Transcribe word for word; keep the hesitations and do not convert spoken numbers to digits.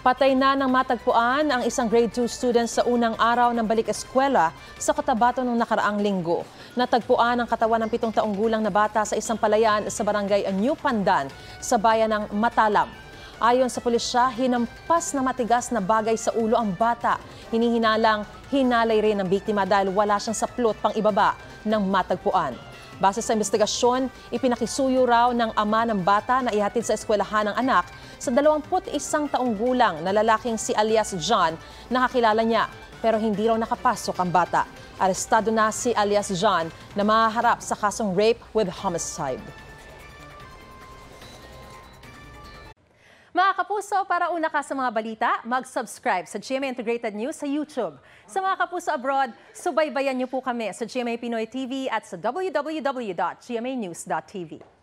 Patay na ng matagpuan ang isang grade two student sa unang araw ng balik-eskwela sa Cotabato noong nakaraang linggo. Natagpuan ang katawan ng pitong taong gulang na bata sa isang palayan sa barangay New Pandan sa bayan ng Matalam. Ayon sa pulisya, hinampas na matigas na bagay sa ulo ang bata. Hinihinalang hinalay rin ng biktima dahil wala siyang saplot pang ibaba ng matagpuan. Base sa investigasyon, ipinakisuyo raw ng ama ng bata na ihatid sa eskwelahan ng anak sa dalawampu't isang taong gulang na lalaking si alias John na kakilala niya pero hindi raw nakapasok ang bata. Arestado na si alias John na mahaharap sa kasong rape with homicide. Mga kapuso, para una ka sa mga balita, mag-subscribe sa G M A Integrated News sa YouTube. Sa mga kapuso abroad, subaybayan niyo po kami sa G M A Pinoy T V at sa w w w dot g m a news dot t v.